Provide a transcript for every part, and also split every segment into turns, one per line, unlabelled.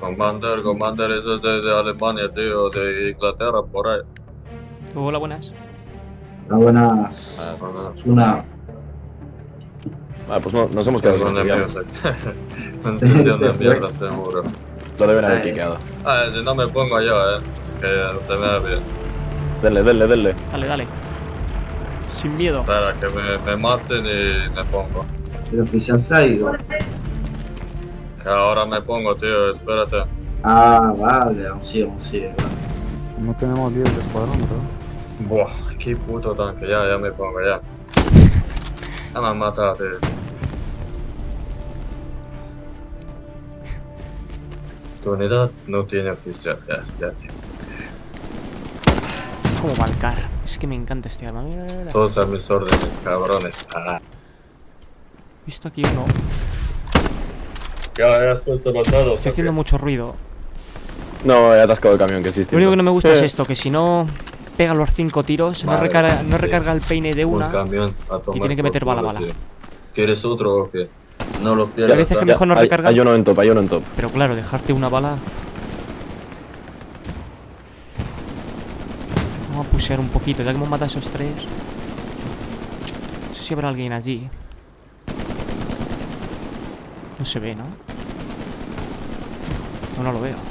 Commander, eso es de Alemania, tío, de Inglaterra, por ahí.
Hola, buenas.
Buenas. Una.
Vale, pues no, nos hemos quedado sin
Tengo
estudiar.
enemigos aquí. Un sesión de mierda, seguro.
Lo deben haber quickeado.
Si no me pongo yo, que se me da bien.
Denle.
Dale, dale. Sin miedo.
Espera, que me maten y me pongo.
El oficial se ha ido.
Que ahora me pongo, tío, espérate.
Ah, vale, aún sigue, vale.
No tenemos líder de escuadrón, ¿verdad?
Buah, qué puto tanque, ya me pongo, ya. Ya me han matado, tío. Tu unidad no tiene oficial, ya, tío.
Como Valcar. Es que me encanta este arma. Mira.
Todos a mis órdenes, cabrones. Ah.
He visto aquí uno.
Ya has puesto los dados.
Estoy haciendo mucho ruido.
No, he atascado el camión, que es distinto.
Lo único que no me gusta es esto, que si no pega los 5 tiros,
Vale,
no recarga el peine de una.
Un camión a tomar
y tiene que
por
meter
culo,
bala.
tío. ¿Quieres otro o qué? No lo
Y
pierdas.
a veces que
¿eh?
mejor no recarga.
Hay uno en top.
Pero claro, dejarte una bala. Vamos a pushear un poquito, ya que hemos matado a esos 3. No sé si habrá alguien allí. No se ve, ¿no? No lo veo.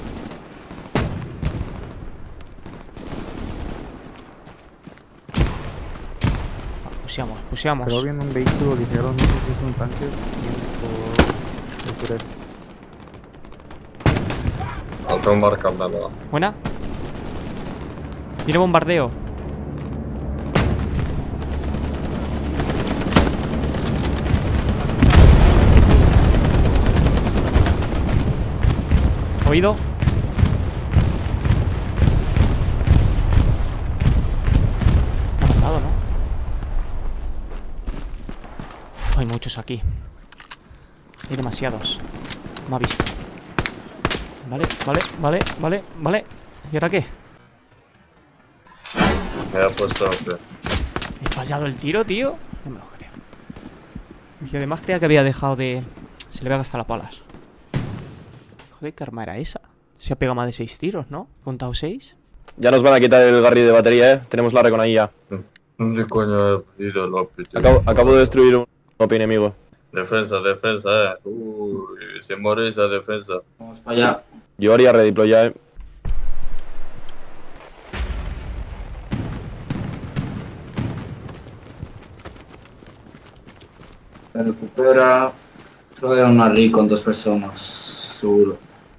Puseamos.
Pero viendo un vehículo ligero, no sé si es un tanque, viene por el sureste.
Otro marcándolo.
Buena. Viene bombardeo. ¿Oído? Me ha matado, ¿no? Uf, hay muchos aquí. Hay demasiados. Me ha visto. Vale. ¿Y ahora qué?
Me ha puesto otro.
He fallado el tiro, tío. No me lo creo. Y además creía que había dejado de... Se le había gastado las balas. Joder, ¿qué arma era esa? Se ha pegado más de 6 tiros, ¿no? ¿He contado 6?
Ya nos van a quitar el Garry de batería, Tenemos la recon ahí ya.
¿Dónde coño he pedido el OPI, tío?
Acabo de destruir un OPI enemigo.
Defensa, Uy, se muere esa defensa.
Vamos para allá.
Yo haría redeploy ya,
Se recupera. Solo hay una RI con 2 personas, seguro.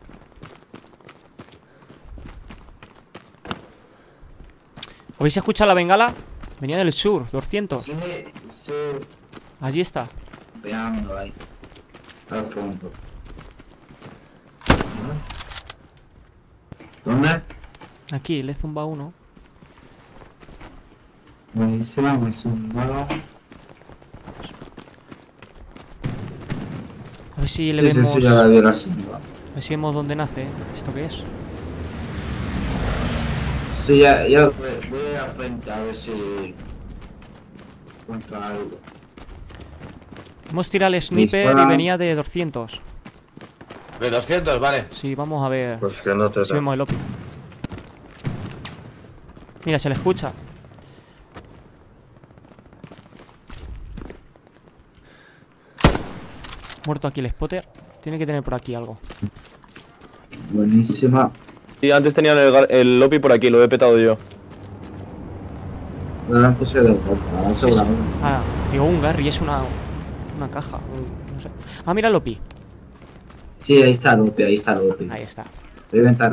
¿Habéis escuchado la bengala? Venía del sur, 200.
Sí.
Allí está.
Veando ahí. Al fondo. ¿Dónde?
Aquí, le zumba uno.
Buenísimo.
A ver si le vemos...
Sí, ya la vi la zumba.
A ver si vemos dónde nace. ¿Esto qué es?
Sí, ya voy a frente a ver si encuentro algo.
Hemos tirado el sniper
Dispara.
y venía de 200.
De 200, vale.
Sí, vamos a ver
Pues que no te
si
da.
vemos el OPI. Mira, se le escucha. Muerto aquí el spotter. Tiene que tener por aquí algo.
Buenísima.
Sí, antes tenían el OPI por aquí, lo he petado yo.
Ahora puse de vuelta, asegurado.
Ah, digo un Garry, es una caja. No sé. Ah, mira el OPI.
Sí, ahí está el OP,
Ahí está.
Reventa.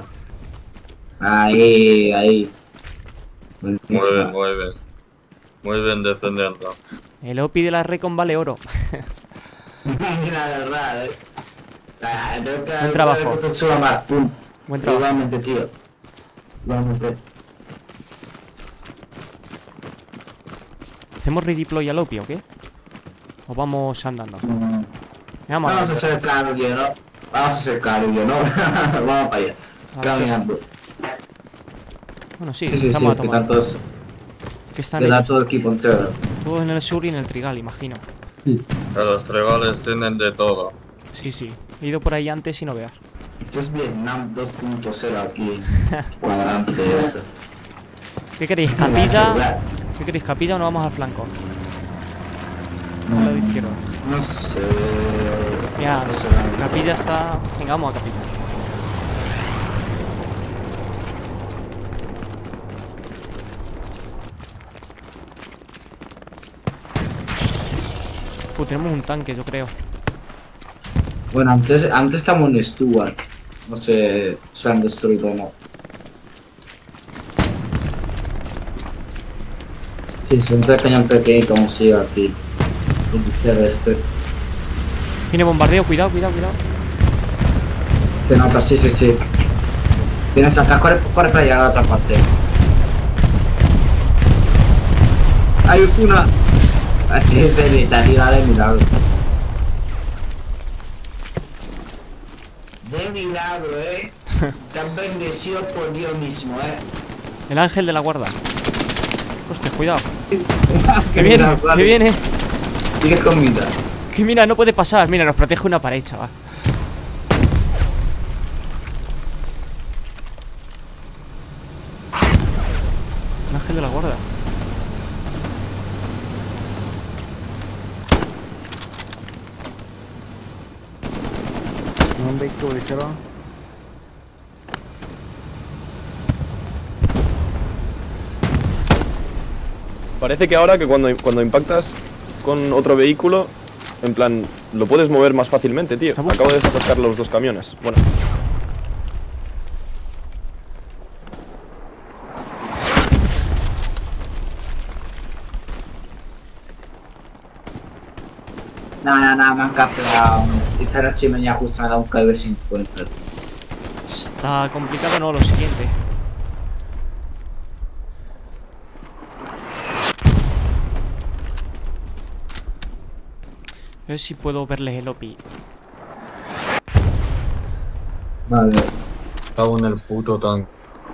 Ahí.
Muy
Buenísima.
bien. Muy bien defendiendo.
El OPI de la Recon vale oro.
Mira, la verdad,
Buen trabajo. Buen trabajo.
Igualmente, tío. Igualmente.
¿Hacemos redeploy al OPI o qué? ¿O vamos andando?
Vamos a hacer cambio, ¿no? Vamos para allá. Caminando.
Bueno, sí,
Sí,
estamos a
que
tomar.
tantos.
Que están
Te da
ellos.
todo el equipo entero.
Todos en el sur y en el Trigal, imagino.
Que los trigales tienen de todo.
Sí. He ido por ahí antes y no veas.
Esto es Vietnam 2.0 aquí. Cuadrante esto.
¿Qué queréis? ¿Capilla? ¿Qué queréis? ¿Capilla o no vamos al flanco? Al lado izquierdo.
No sé.
Mira,
No sé.
capilla está... Venga, vamos a capilla. Tenemos un tanque, yo creo.
Bueno, antes estamos en Stuart. No sé si han destruido o no. Sí, siempre cañón pequeñito aún sigue aquí. Terrestre.
Viene bombardeo, cuidado, cuidado, cuidado.
Se nota, sí, sí, sí. Vienes acá, corre para allá a la otra parte. ¡Hay una! Así es de literalidad de milagro. De milagro, Te han bendecido por Dios mismo,
El ángel de la guarda. Hostia, cuidado. Que viene, que viene.
Sigues con vida.
Que mira, no puede pasar. Mira, nos protege una pared, chaval. El ángel de la guarda.
Un vehículo ligero.
Parece que ahora que cuando impactas con otro vehículo, en plan, lo puedes mover más fácilmente, tío.
Estamos-
Acabo de desatascar los dos camiones. Bueno.
Nada, me han capturado. Esta chimenea justo me da un KV50.
Está complicado, no, lo siguiente. A ver si puedo verles el OPI.
Vale.
Cago en el puto tanque.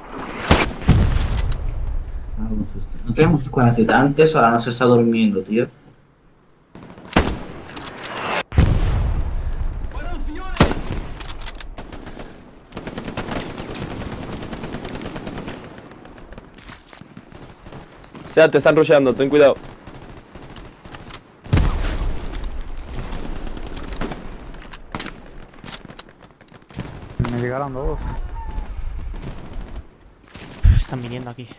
No tenemos escuadras antes, ahora no se está durmiendo, tío.
Sea, te están rusheando, ten cuidado.
Me llegaron dos.
Están viniendo aquí.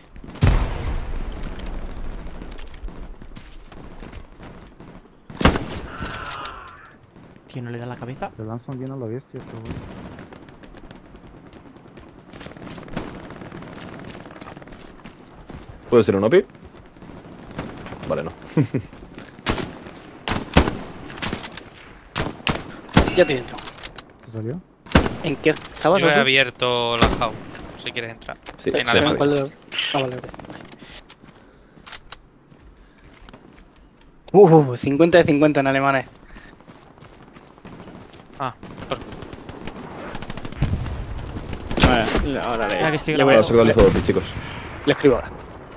Tío, ¿no le da la cabeza?
Te lanzan bien a la bestia, pero...
¿Puede ser un OPI? Vale, no.
Ya estoy dentro.
¿Qué salió?
¿En qué estabas?
Yo he
Oso?
abierto la jaula, si quieres entrar.
Sí,
En
sí,
alemán.
sí.
¿Cuál de los? Ah, vale, vale. 50 de 50 en alemanes.
Ah,
Ahora
Mira que estoy
le voy
Ahora
a-
se actualizó OPI, chicos.
le escribo ahora.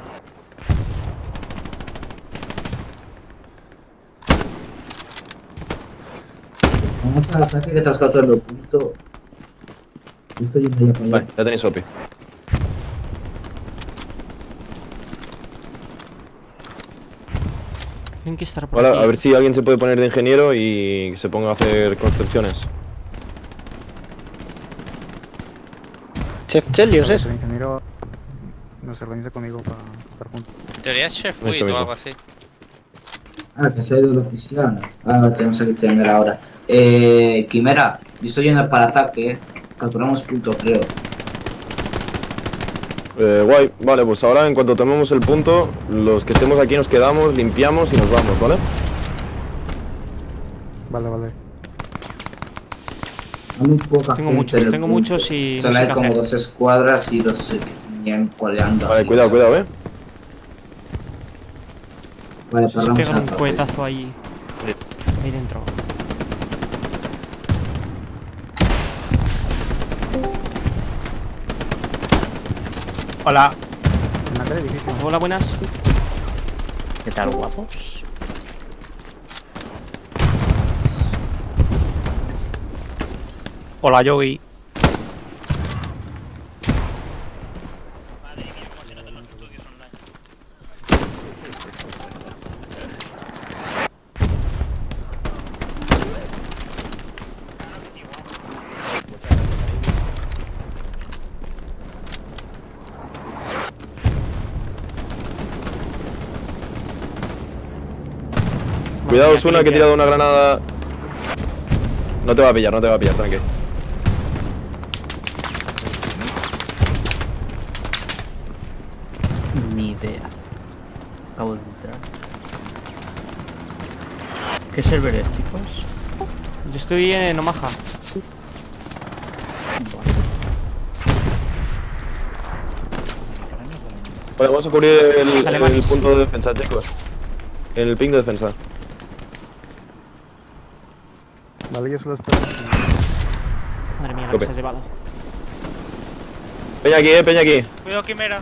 Vamos al ataque que te has capturado el punto. Estoy yendo ya para allá.
Vale, ya tenéis OPI.
Tienen que estar por
Ahora,
aquí.
a ver si alguien se puede poner de ingeniero y se ponga a hacer construcciones.
Chef Chelios es.
El ingeniero nos organiza conmigo para estar juntos.
en teoría es Chef
Eso
Wit o
mismo.
algo así.
Ah, que se ha ido la oficina. Ah, tenemos que tener ahora. Quimera, yo estoy yendo para ataque, Capturamos punto, creo.
Guay, vale, pues ahora en cuanto tomemos el punto, los que estemos aquí nos quedamos, limpiamos y nos vamos, ¿vale?
Vale, vale.
Hay muy poca
Tengo
gente
muchos,
en el
tengo
punto.
muchos y no
Solo
sé
hay
qué
como
hacer.
2 escuadras y 2 que tenían coleando.
Vale,
aquí,
cuidado,
¿sabes?
cuidado,
Vale,
Se
paramos
pegan
al
un
ataque.
cohetazo ahí. Ahí dentro.
Hola.
En aquel edificio.
Hola, buenas.
¿Qué tal, guapos? Hola, Yogi.
Cuidado,
Mira,
Osuna,
aquí
que he
limpia.
tirado una granada. No te va a pillar, tranqui.
Ni idea. Acabo de entrar. ¿Qué server es, chicos?
Yo estoy en Omaha.
Vale, vamos a cubrir el
Alemanes.
punto de defensa, chicos. El ping de defensa.
Vale, yo solo espero.
Madre mía, la que
Tope.
se has llevado.
Peña aquí.
Cuidado, Quimera.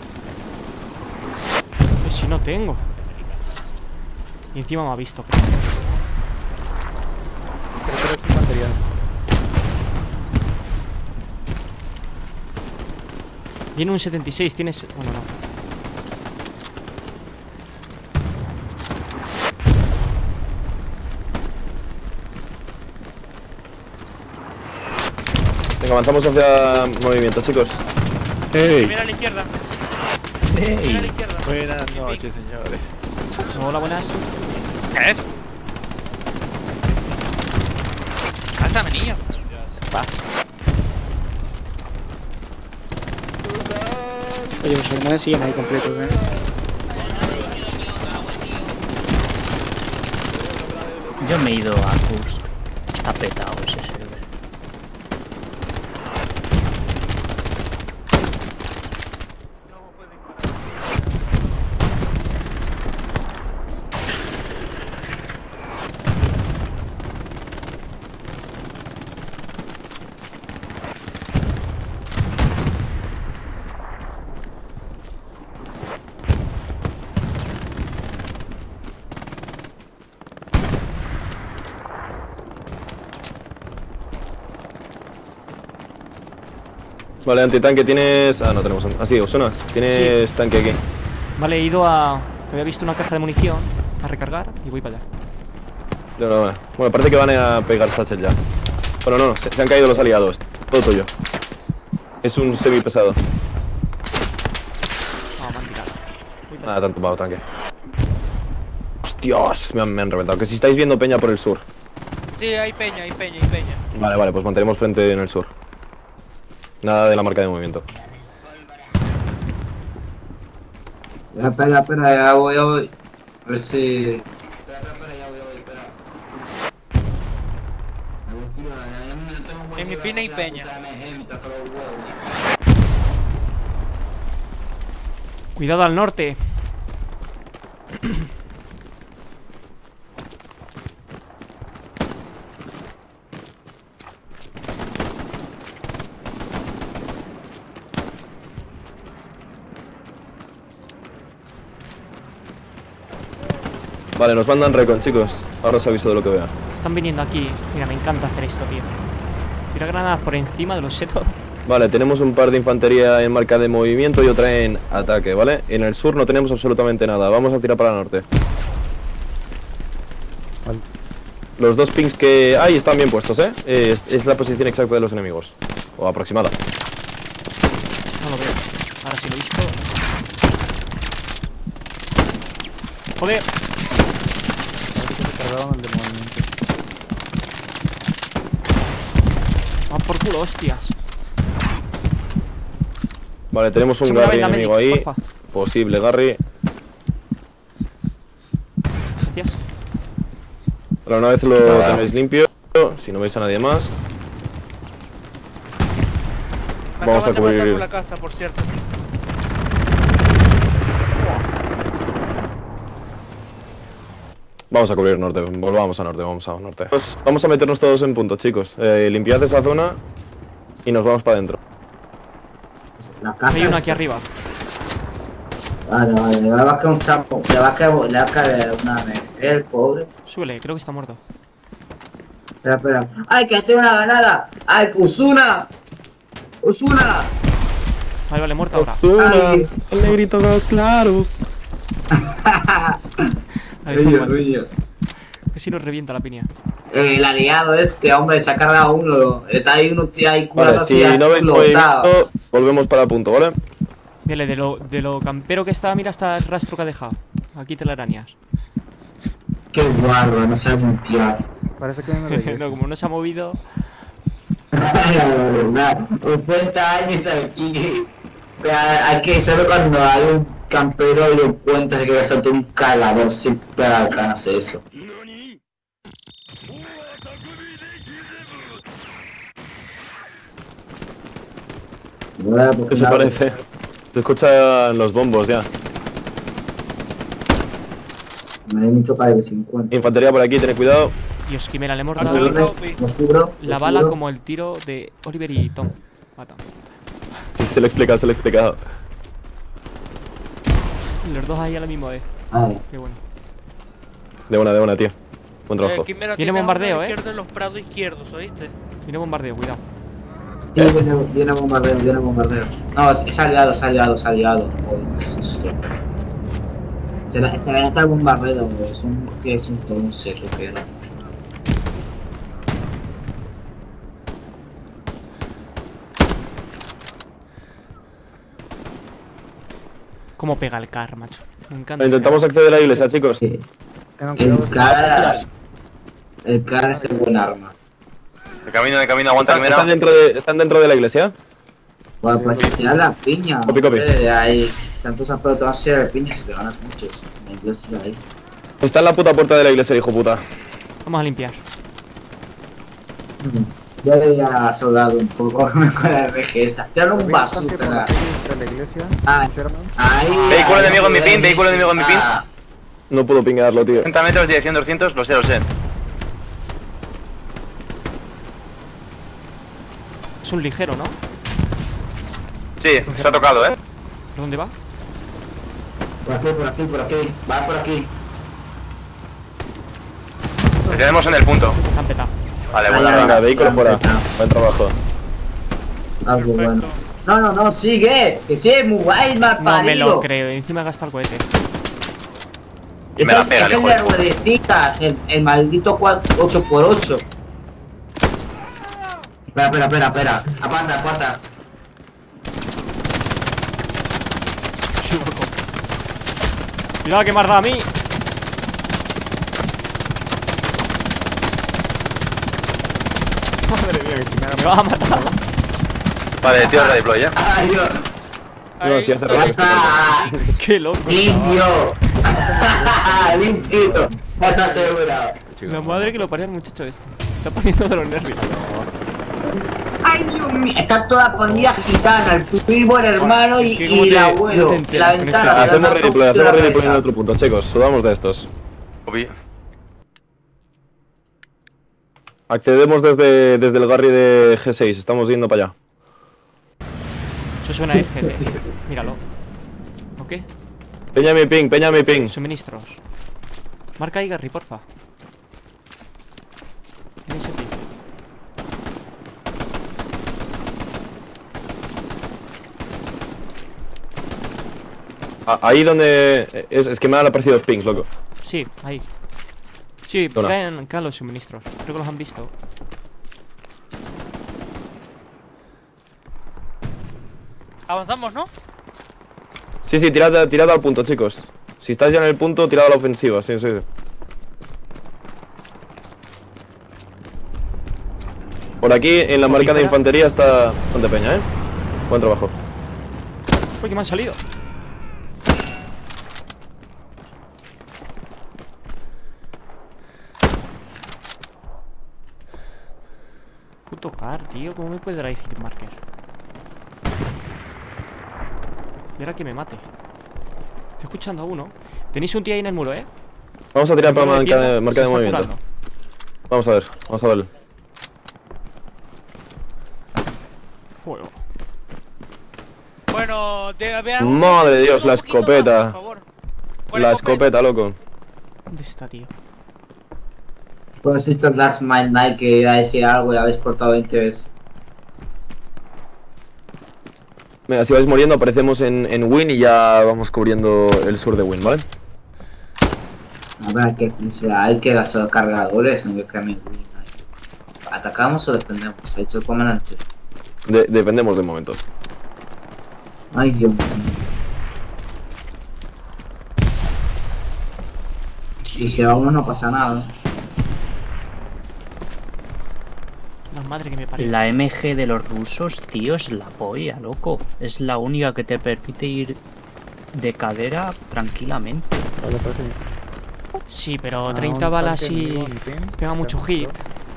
Pues si no tengo. Y encima me ha visto, creo.
Pero es infantería.
Viene un 76, tienes... Bueno, no.
Venga, avanzamos hacia movimiento, chicos.
Quimera a la izquierda. Quimera a la
¡Ey!
izquierda.
Buenas noches, señores.
Hola, buenas.
¿Qué es? Pásame, niño.
Oye, los alemanes siguen ahí completos, ¿eh? Yo me he ido a Kursk. Está petado ese server.
Vale, antitanque, tienes... Ah, no tenemos... Ah, sí, Osuna, tienes tanque aquí.
Vale, he ido a... Había visto una caja de munición a recargar y voy para allá.
No. Bueno, parece que van a pegar Satchel ya. Bueno, no, se han caído los aliados. Todo tuyo. Es un semi pesado.
Ah, me han tirado. Voy para
Nada, te han tumbado, tranque. Hostias, me han reventado. Que si estáis viendo peña por el sur.
Sí, hay peña.
Vale, pues mantenemos frente en el sur. Nada de la marca de movimiento.
Espera, ya voy. A ver si... Espera, ya voy, espera.
En mi pina y peña.
Cuidado al norte.
Vale, nos mandan recon, chicos. Ahora os aviso de lo que vea.
Están viniendo aquí. Mira, me encanta hacer esto, tío. Tira granadas por encima de los setos.
Vale, tenemos un par de infantería en marca de movimiento y otra en ataque, ¿vale? En el sur no tenemos absolutamente nada. Vamos a tirar para el norte.
Vale.
Los dos pings que hay están bien puestos, ¿eh? Es la posición exacta de los enemigos. O aproximada.
No lo veo. Ahora sí lo he visto. Joder.
Parece que se cargaron el de movimiento.
Vamos por culo, hostias.
Vale, tenemos un
Échame una
Garry
venda
enemigo
medic,
ahí.
porfa.
Posible Garry.
Gracias.
Ahora una vez lo tenéis limpio, si no veis a nadie más,
Me
vamos a
acaban de matar
cubrir.
con la casa, por cierto.
Vamos a cubrir norte, volvamos a norte, vamos a norte. Pues vamos a meternos todos en punto, chicos. Limpiad esa zona y nos vamos para adentro.
La casa
Hay uno
esta.
aquí arriba.
Vale, le va a caer un sapo. Le va a caer una vez. El pobre.
Súbele, creo que está muerto.
Espera. ¡Ay, que tengo una granada! ¡Ay, Osuna! ¡Osuna!
Vale, muerto ahora.
Ay.
el negrito claro.
Ahí está, vale. Que si nos revienta la piña.
El aliado este, hombre, se ha cargado uno. Está ahí uno ahí curado
Vale,
así.
si no veis
explotado.
movimiento, volvemos para punto, ¿vale?
Mira, de lo campero que está, mira hasta el rastro que ha dejado. Aquí telarañas.
Qué guarro, no sabe limpiar.
Parece que viene de la iglesia.
No, como no se ha movido.
La verdad, 50 años aquí. Aquí solo cuando hay un campero y lo encuentras que gastarte un calador, siempre alcanzas eso.
Eso parece. Se escuchan los bombos ya.
Me hay mucho para de 50.
Infantería por aquí, tened cuidado.
Dios, Quimera, le hemos
Actualizado,
dado
pi.
Los cubro.
la bala como el tiro de Oliver y Tom. Mata.
Se lo he explicado, se lo he explicado.
Los dos ahí a la misma vez.
Ay,
Qué bueno.
De una, tío. Buen trabajo.
Quimera,
Viene
tienes a
bombardeo,
uno a la
¿eh?
izquierda en los prados izquierdos, ¿oíste?
Tiene bombardeo, cuidado.
sí, viene bombardeo, viene bombardeo. No, es aliado. Joder, qué susto. Se le nota el bombardeo, es un G111, creo que era.
Cómo pega el car, macho. Me encanta.
Intentamos acceder a la iglesia, chicos.
Sí.
Tengan cuidado.
El CAR es el buen arma.
De camino, aguanta Quimera.
¿Están dentro de la iglesia?
Bueno, pues se tiran la piña.
Copy.
Hombre, ahí están todos aprobados a piña si te ganas muchos. En la iglesia ahí.
Está en la puta puerta de la iglesia, hijo puta.
Vamos a limpiar.
Ya había soldado un poco con la RG esta. Tiran un vaso.
Tanque por aquí entre la iglesia.
Ah,
Sherman.
ahí.
Vehículo enemigo en mi pin, vehículo enemigo en mi pin.
Ah,
No puedo pingarlo, tío.
30 metros, dirección 200, lo sé.
Es un ligero, ¿no?
Sí, se ha tocado,
¿Por dónde va?
Por aquí. Va por aquí.
Le tenemos en el punto.
Están petados.
Vale,
Ahí,
bueno,
ahí.
Venga, vehículo fuera. Buen trabajo.
Algo bueno. No, sigue. Que sí, muy guay, mal
No me lo
parido.
creo. Encima gasta el cohete.
Y me la pega,
es el
hijo
de
de puta.
ruedecitas, el maldito 8x8. Espera. Aparta.
Cuidado que me has dado a mí. Madre mía, que me vas a matar.
Vale, tío, de deploy,
Ay, Dios.
No, sí, hace
Ya
rato.
está.
Qué loco.
Limpio. Limpito. Ya está asegurado.
La madre que lo parió el muchacho este. Está poniendo de los nervios.
Ay, Dios mío. Está toda la pandilla gitana. El primo, el hermano
Es que como
y el
te-
abuelo.
no te enteras
La
con
ventana.
este-
Hacemos redeploy en
cabeza.
otro punto, chicos. Sudamos de estos. Accedemos desde el Garry de G6. Estamos yendo para allá.
Eso suena a RGT. Míralo. ¿Ok?
Peña mi ping.
Suministros. Marca ahí, Gary, porfa. En ese pin.
Ahí donde... Es que me han aparecido los pings, loco.
Sí, ahí. Sí,
Zona.
caen los suministros. Creo que los han visto.
Avanzamos, ¿no?
Sí, tirad al punto, chicos. Si estáis ya en el punto, tirad a la ofensiva, sí. Por aquí, en la marca de infantería, está Ponte Peña, Buen trabajo.
Uy, que me han salido. Puto car, tío. ¿Cómo me puede dar ahí hit marker? Y ahora que me mate. Estoy escuchando a uno. Tenéis un tío ahí en el muro,
Vamos a tirar para
El muro
marca
pierna
de
se está
movimiento.
curando.
Vamos a ver.
Juego.
Bueno,
Madre de Dios, la escopeta.
Por favor. ¿Cuál
La escopeta, loco.
¿Dónde está, tío?
Pues esto That's My Night que iba a decir algo y habéis cortado 20 veces.
Venga, si vais muriendo, aparecemos en Win y ya vamos cubriendo el sur de Win, ¿vale?
A ver, hay que gastar cargadores en el camino. ¿Atacamos o defendemos? Ha dicho el comandante.
Dependemos de momento.
Ay, Dios mío. Y si va uno no pasa nada.
La madre que me parió.
La MG de los rusos, tío, es la polla, loco. Es la única que te permite ir de cadera tranquilamente.
Vale, parece bien.
Sí, pero
Ah,
30
un
balas
tanque
y
enemigo en pin.
pega mucho
Hemos
hit.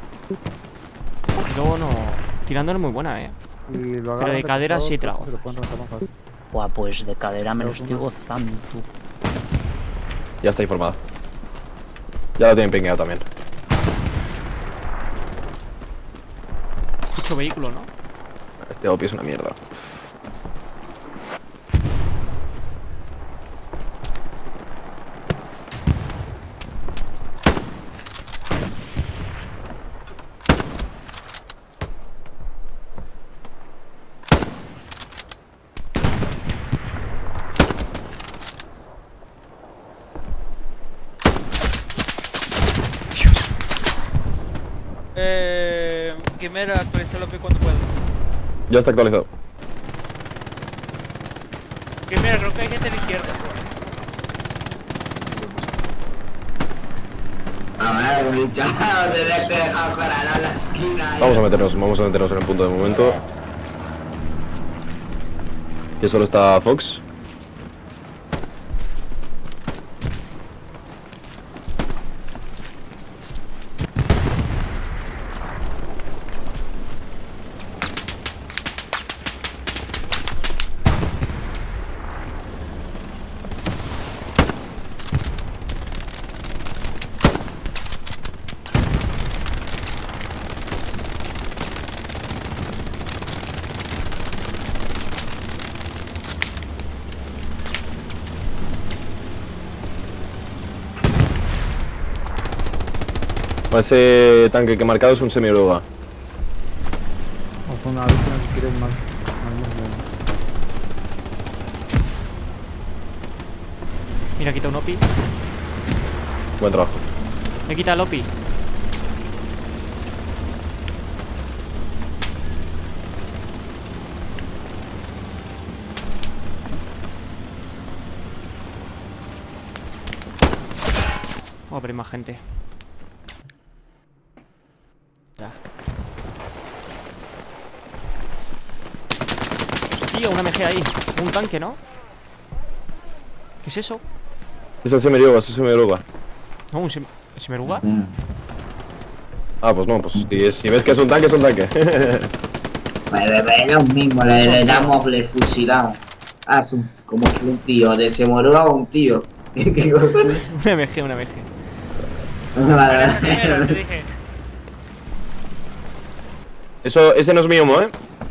Y luego no. Tirando es muy buena,
Y lo
Pero
agarran
de cadera
costado,
sí te la
se lo
gozas.
pueden reventar más fácil.
Buah, pues de cadera me lo
Pero
estoy
como-
gozando, tú.
Ya está informado. Ya lo tienen pingueado también.
Mucho vehículo, ¿no?
Este OP es una mierda.
Quimera, actualiza el OP cuando puedas.
Ya está actualizado.
Quimera, creo que hay gente a la izquierda.
A ver, chaval, tenés que dejar para la esquina.
Vamos a meternos en el punto de momento. Que solo está Fox. Ese tanque que he marcado es un semi-oruga.
O son a veces si quieres más movimiento.
Mira, quita un OPI.
Buen trabajo.
Me quita el OPI. Oh, pero hay más gente. Ya. Hostia, una MG ahí. Un tanque, ¿no? ¿Qué es eso?
Es el semi-oruga,
No, un Simeruga.
Ah, pues no, pues si ves que es un tanque, es un tanque.
Es lo mismo, le damos, le fusilamos. Ah, es como que un tío, de se murió a un tío.
Una MG, una MG.
Esa Quimera, te dije.
Ese no es mi humo,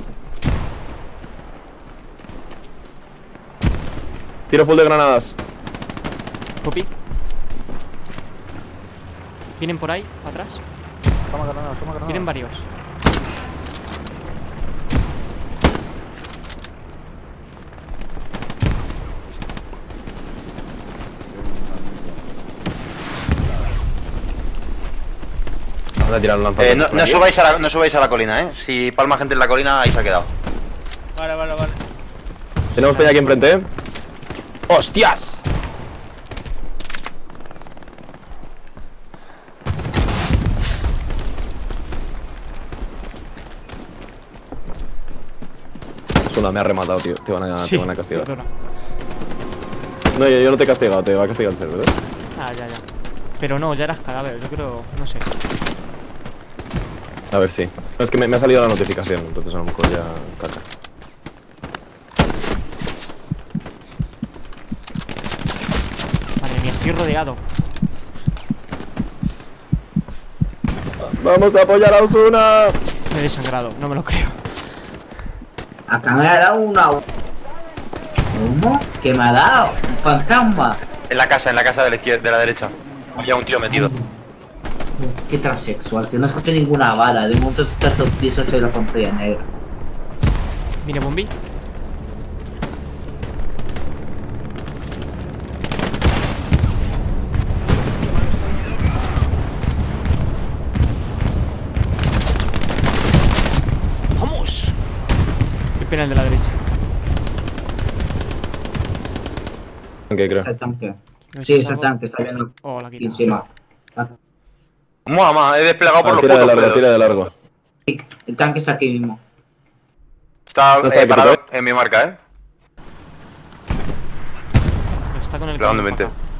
Tiro full de granadas.
Copy. Vienen por ahí, atrás.
Toma granada, toma granada.
Vienen varios.
Vamos a tirar un lanzamiento.
No subáis a la colina, Si palma gente en la colina, ahí se ha quedado.
Vale.
Tenemos peña aquí enfrente, ¡Hostias! Suna, me ha rematado, tío. Te van a castigar.
perdona.
No, yo no te he castigado, te va a castigar el server,
Ah, ya. Pero no, ya eras cadáver, yo creo, no sé.
A ver, sí. No, es que me ha salido la notificación, entonces a lo mejor ya caca.
Madre mía, estoy rodeado.
¡Vamos a apoyar a Osuna!
Me he desangrado, no me lo creo.
Acá me ha dado una. ¿Cómo? ¿Qué me ha dado? Un fantasma.
En la casa de la izquierda, de la derecha. Había un tío metido.
Qué transexual, tío. No escucho ninguna bala. De un momento está todo tieso hacia la pantalla negra.
Viene Bombi. ¡Vamos! Qué pena el de la derecha.
Ok, creo.
Ese tanque. Sí, es el tanque, está viendo
Oh, la
aquí
quita.
encima.
Mamá, he desplegado por los
Tira de
putos
largo,
pelos.
tira de largo.
El tanque está aquí mismo.
Está
No está aquí,
parado
¿eh?
en mi marca,
Está con el
¿De dónde
camión
vente?
para acá.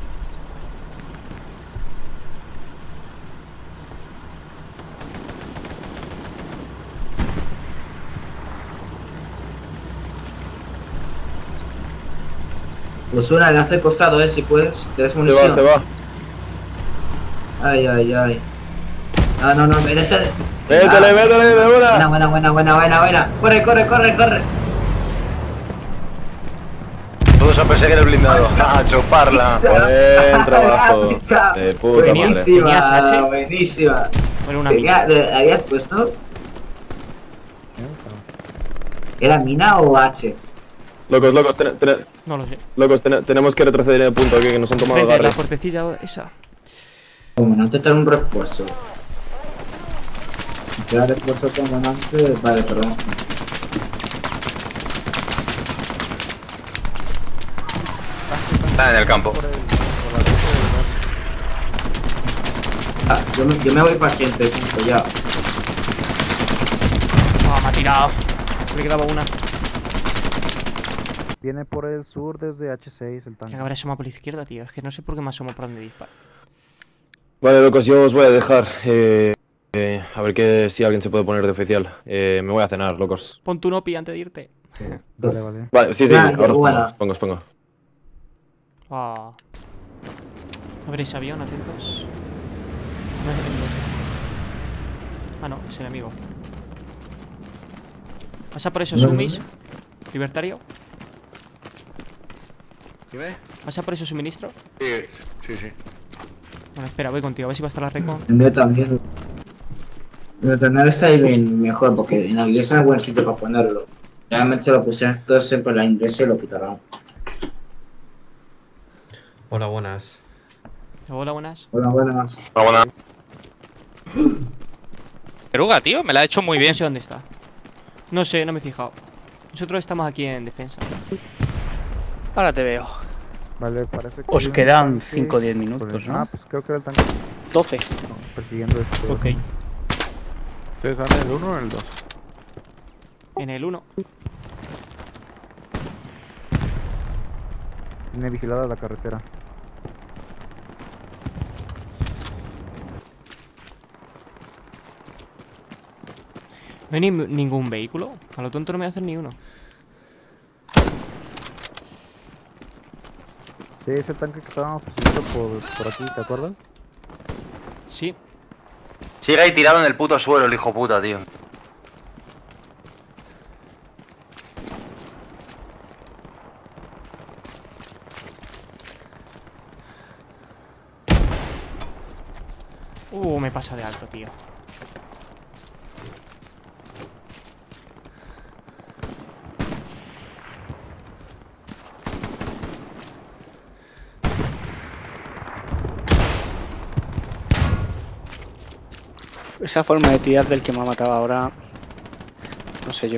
Pues una, le hace costado, si puedes. ¿Tienes
Se
munición?
va, se va.
Ay, ay, ay. Ah, no, métele.
Métele, métele, de una.
Buena. Corre.
Todos a perseguir el blindado. ¡A chuparla!
Buen trabajo. De puta madre.
¿Tenías H?
Buenísima.
Bueno, una mina.
¿Le habías puesto? ¿Era mina o H?
Locos,
No lo sé.
tenemos que retroceder en el punto aquí, que nos han tomado
Frente, la
agarre.
puertecilla esa.
Comandante, trae un refuerzo. Ya refuerzo comandante. Vale, perdón.
Está en el campo.
Ah, yo me voy paciente, punto, ya.
Ah, me ha tirado. Le quedaba una.
Viene por el sur desde H6 el
Que
tanque.
habrá asomado por la izquierda, tío. Es que no sé por qué me asomo por donde dispara.
Vale, locos, yo os voy a dejar. A ver si alguien se puede poner de oficial. Me voy a cenar, locos.
Pon tu nopi antes de irte.
Vale.
Vale, sí,
Ah,
ahora
bueno.
os pongo.
Ah. A ver ese avión, atentos. No es enemigo. Ah, no, es enemigo. ¿Pasa por esos sumis? ¿Libertario?
¿Dime?
¿Pasa por esos suministros?
Sí.
Bueno, espera, voy contigo, a ver si va a estar la recon.
El mío también. El tener está ahí bien mejor, porque en la iglesia es buen sitio para ponerlo. Realmente lo pusieron todo siempre en la iglesia y lo quitarán.
Hola, buenas.
Hola, buenas.
Hola, buenas.
Buena.
Peruga, tío, me la ha hecho muy bien.
No sé dónde está. No sé, no me he fijado. Nosotros estamos aquí en defensa.
Ahora te veo.
Vale, parece que...
Os
hay un
quedan
tanque
5 o 10
por
minutos,
el-
¿no?
Ah, pues creo que era el tanque
12.
persiguiendo este...
Ok.
¿Ustedes están en el 1 o en el 2?
En el 1.
Tiene vigilada la carretera.
No hay ningún vehículo. A lo tonto no me voy a hacer ni uno.
Sí, es el tanque que estábamos persiguiendo por aquí, ¿te acuerdas?
Sí.
Sigue ahí tirado en el puto suelo, el hijo puta, tío.
Me pasa de alto, tío.
Esa forma de tirar del que me ha matado ahora, no sé yo.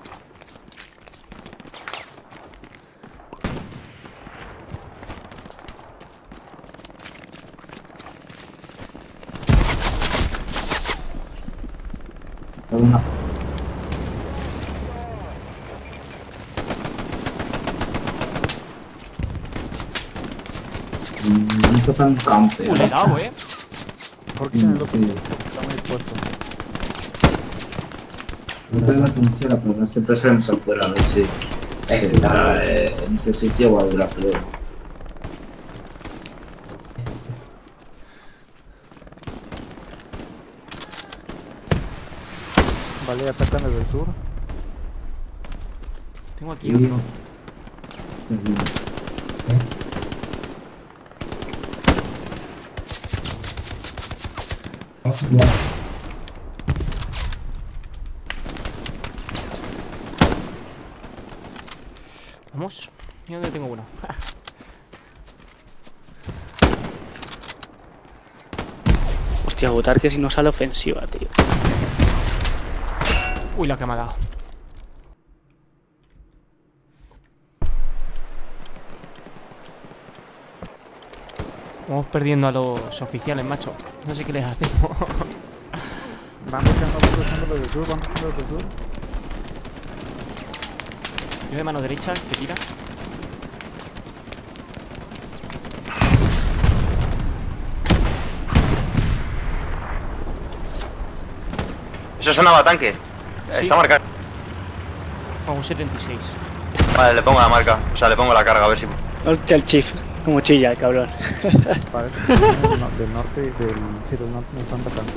Una. Esto está en campo.
Le he dado,
¿Por qué lo
Sí.
está muy expuesto?
No tengo la trinchera, pero siempre salimos afuera a ver si está en este sitio o alguna pelea.
Vale, atacan desde el sur.
Tengo aquí otro. Vamos. ¿Y dónde tengo uno?
Hostia, votar que si no sale ofensiva, tío.
Uy, la que me ha dado. Vamos perdiendo a los oficiales, macho. No sé qué les hacemos.
Van buscando los del sur, van buscando los del sur.
Yo de mano derecha, que tira.
Eso sonaba tanque.
Sí.
Está marcado.
Con un 76.
Vale, le pongo la marca. O sea, le pongo la carga a ver si.
Hostia, el chief. Como chilla el cabrón.
Parece que vienen del norte, del norte nos están atacando.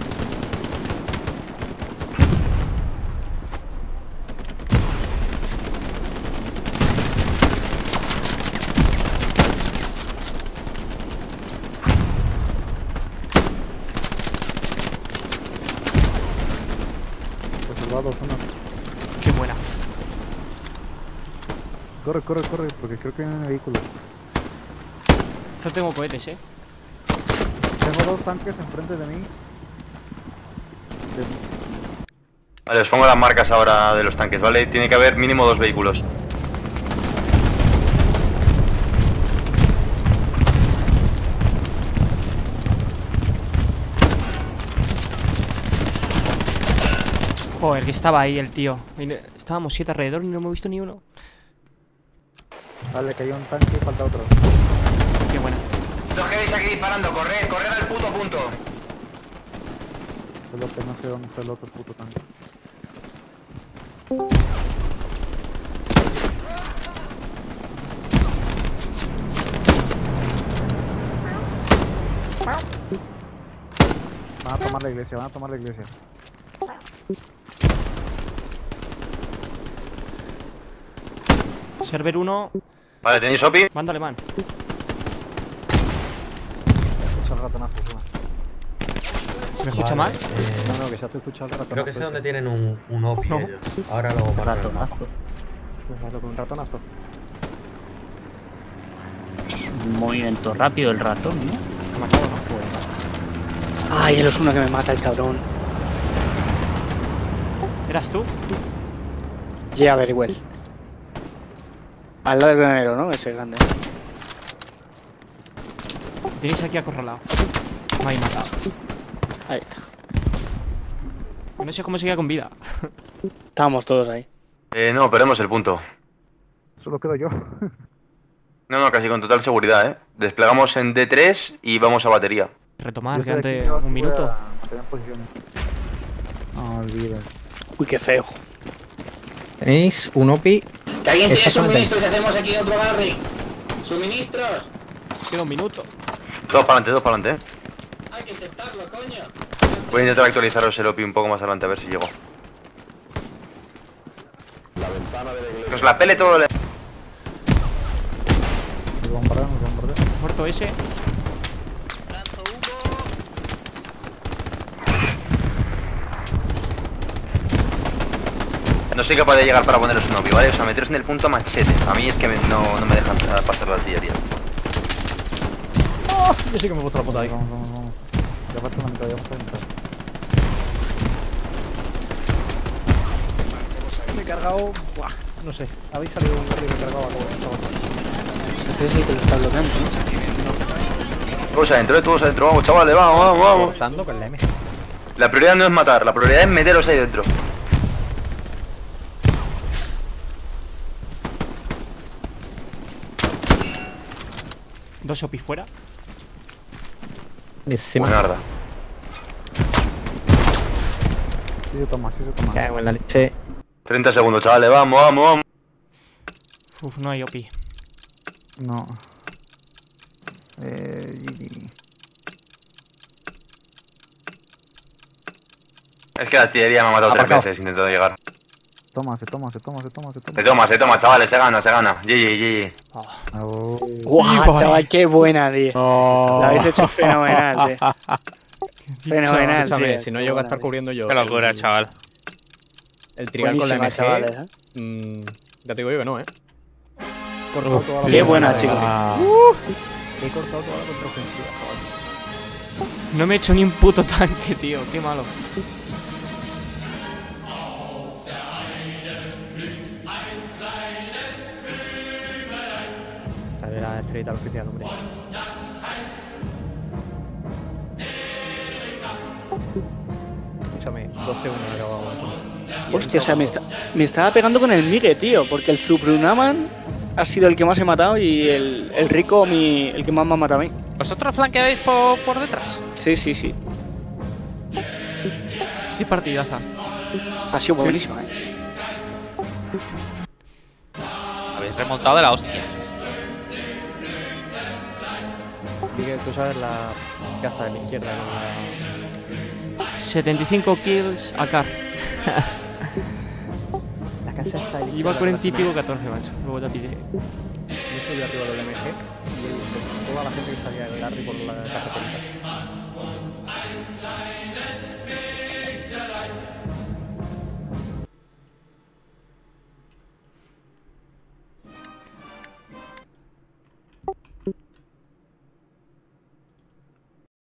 Reservados uno.
Qué buena.
Corre, corre, corre, porque creo que viene el vehículo.
No tengo cohetes,
Tengo 2 tanques enfrente de mí.
Vale, os pongo las marcas ahora de los tanques, ¿vale? Tiene que haber mínimo 2 vehículos.
Joder, que estaba ahí el tío. Estábamos 7 alrededor y no hemos visto ni uno.
Vale, cayó un tanque y falta otro.
Qué buena.
Los que veis aquí disparando, corred, corred al puto punto.
Solo que no sé dónde está el otro puto tanque. Van a tomar la iglesia, van a tomar la iglesia.
Server 1,
Vale, ¿tenéis OPI?
mando alemán.
Escucha el ratonazo, suma.
¿Se me escucha mal?
No, que ya te escucha el ratonazo.
Creo que sé dónde tienen un OPI
No.
ellos. Ahora lo
Ratonazo.
Pues hazlo con un ratonazo.
Un movimiento rápido el ratón, ¿no?
Se me acaba de jugar.
Ay, él es uno que me mata el cabrón.
¿Eras tú?
Yeah, very well. Al lado del granero, ¿no? Ese grande.
Tenéis aquí acorralado. Me habéis matado.
Ahí está.
No sé cómo seguía con vida.
Estábamos todos ahí.
No, perdemos el punto.
Solo quedo yo.
No, casi con total seguridad, ¿eh? Desplegamos en D3 y vamos a batería.
Retomar,
Yo estoy
quédate
aquí, yo
un
voy
minuto.
a mantener posiciones. No olvides.
Uy, qué feo.
Tenéis un OPI.
Que alguien tiene
Exactamente.
suministros y hacemos aquí otro barri. ¡Suministros!
Queda un minuto.
Todos para adelante, ¿eh?
Hay que intentarlo, coño.
Voy a intentar actualizaros el OPI un poco más adelante a ver si llego. Que os la pele todo el...
Nos bombardean, nos bombardean.
Muerto ese.
No soy capaz de llegar para poneros un OPI, ¿vale? O sea, meteros en el punto machete. A mí es que no me dejan pasar la artillería.
Yo sí que me he puesto la puta ahí.
Vamos, vamos, vamos. Ya falta la mitad, ya falta la mitad.
Me he cargado. Buah, no sé. Habéis salido un barrio y me he cargado a todos, chaval.
Ese sí que lo está bloqueando, ¿no?
Todos adentro, vamos chavales, vamos.
Cortando con la MG.
La prioridad no es matar, la prioridad es meteros ahí dentro.
Dos OPI fuera.
Buenarda.
Sí se toma, sí se toma.
Cago en la leche.
30 segundos, chavales, vamos.
Uf, no hay OPI.
No. GG.
Es que la artillería me ha matado 3
Aparcado.
veces intentando llegar.
Toma, se toma, se toma, se toma, se toma.
Se toma, chavales, se gana. GG.
Oh.
¡Guau, chaval! ¡Qué buena, tío! Lo habéis hecho fenomenal, tío. Fenomenal,
Escúchame,
tío.
si no llego a estar cubriendo yo.
Qué locura, chaval.
El trigal con la MG.
Buenísima, chavales,
Ya te digo yo que no, ¿eh? He cortado toda la
Qué buena,
contraofensiva.
chicos.
He cortado toda la contraofensiva, chaval.
No me he hecho ni un puto tanque, tío. Qué malo.
Esta era la estrellita oficial, hombre. 12-1 acabamos.
Hostia, o sea, me estaba pegando con el Migue, tío, porque el Suprunaman ha sido el que más he matado y el Rico el que más me ha matado a mí.
¿Vosotros flanqueáis por detrás?
Sí, sí, sí.
Qué partidaza.
Ha sido buenísima,
Habéis remontado de la hostia.
Miguel, tú sabes la casa de la izquierda con
75 kills a Car.
la casa está ahí.
Iba 40 y pico 14, macho. Luego ya pide.
Yo subí arriba del MG y he visto toda la gente que salía del Larry por la carretera.